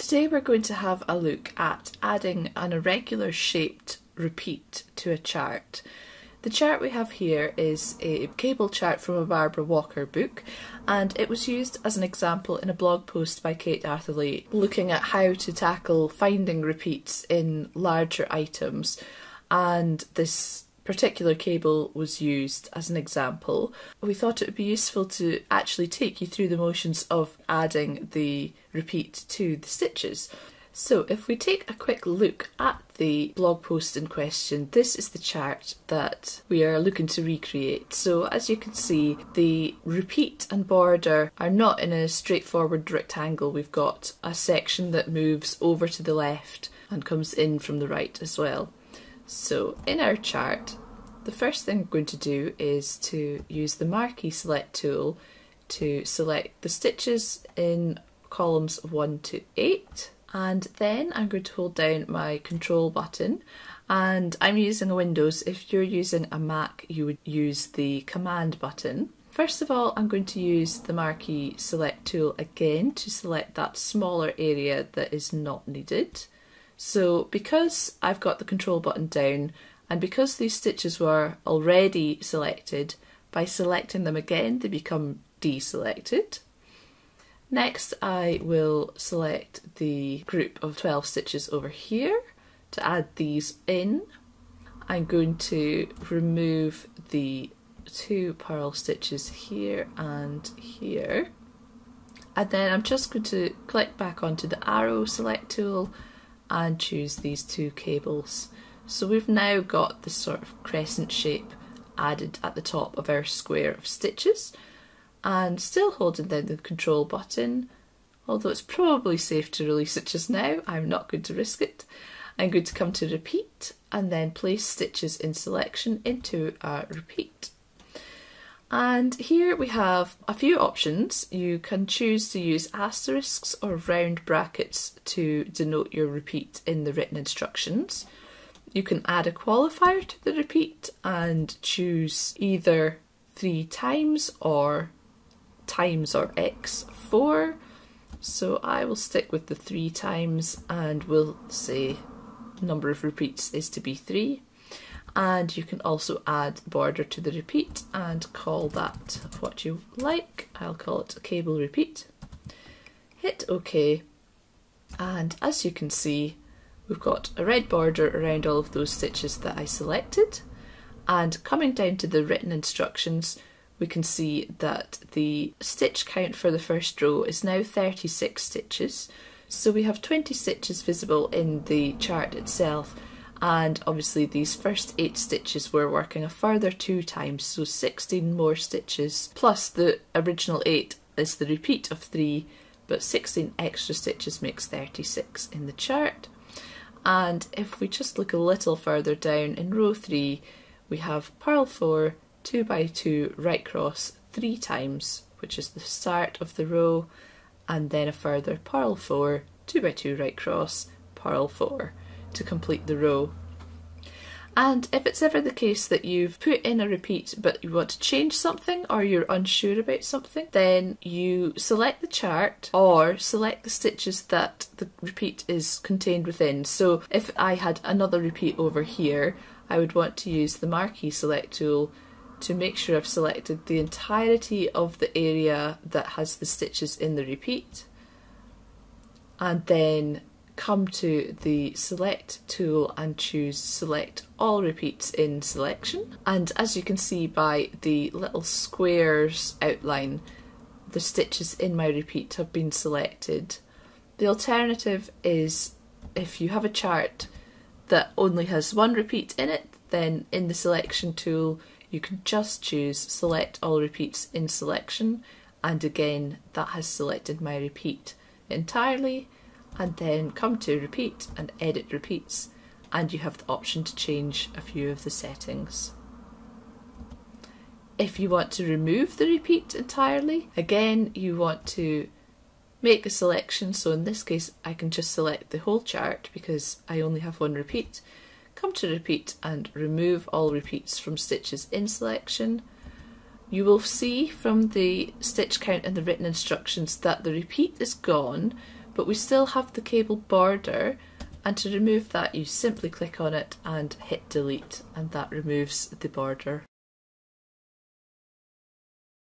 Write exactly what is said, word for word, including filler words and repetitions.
Today we're going to have a look at adding an irregular shaped repeat to a chart. The chart we have here is a cable chart from a Barbara Walker book, and it was used as an example in a blog post by Kate Atherley looking at how to tackle finding repeats in larger items, and this particular cable was used as an example. We thought it would be useful to actually take you through the motions of adding the repeat to the stitches. So if we take a quick look at the blog post in question, this is the chart that we are looking to recreate. So as you can see, the repeat and border are not in a straightforward rectangle. We've got a section that moves over to the left and comes in from the right as well. So in our chart, the first thing we're going to do is to use the Marquee select tool to select the stitches in columns one to eight, and then I'm going to hold down my control button, and I'm using a Windows. If you're using a Mac, you would use the command button. First of all, I'm going to use the Marquee select tool again to select that smaller area that is not needed. So because I've got the control button down, and because these stitches were already selected, by selecting them again they become deselected. Next I will select the group of twelve stitches over here to add these in. I'm going to remove the two purl stitches here and here, and then I'm just going to click back onto the arrow select tool and choose these two cables. So we've now got this sort of crescent shape added at the top of our square of stitches, and still holding down the control button, although it's probably safe to release it just now, I'm not going to risk it. I'm going to come to repeat and then place stitches in selection into a repeat. And here we have a few options. You can choose to use asterisks or round brackets to denote your repeat in the written instructions. You can add a qualifier to the repeat and choose either three times or times or x four. So I will stick with the three times and we'll say number of repeats is to be three. And you can also add border to the repeat and call that what you like. I'll call it a cable repeat. Hit OK, and as you can see, we've got a red border around all of those stitches that I selected. And coming down to the written instructions, we can see that the stitch count for the first row is now thirty-six stitches. So we have twenty stitches visible in the chart itself. And obviously these first eight stitches we're working a further two times, so sixteen more stitches, plus the original eight is the repeat of three, but sixteen extra stitches makes thirty-six in the chart. And if we just look a little further down in row three, we have purl four, two by two right cross three times, which is the start of the row, and then a further purl four, two by two right cross, purl four to complete the row. And if it's ever the case that you've put in a repeat but you want to change something or you're unsure about something, then you select the chart or select the stitches that the repeat is contained within. So if I had another repeat over here, I would want to use the Marquee select tool to make sure I've selected the entirety of the area that has the stitches in the repeat, and then come to the select tool and choose select all repeats in selection. And as you can see by the little squares outline, the stitches in my repeat have been selected. The alternative is if you have a chart that only has one repeat in it, then in the selection tool you can just choose select all repeats in selection, and again that has selected my repeat entirely, and then come to repeat and edit repeats, and you have the option to change a few of the settings. If you want to remove the repeat entirely, again you want to make a selection, so in this case I can just select the whole chart because I only have one repeat. Come to repeat and remove all repeats from stitches in selection. You will see from the stitch count and the written instructions that the repeat is gone, but we still have the cable border, and to remove that you simply click on it and hit delete, and that removes the border.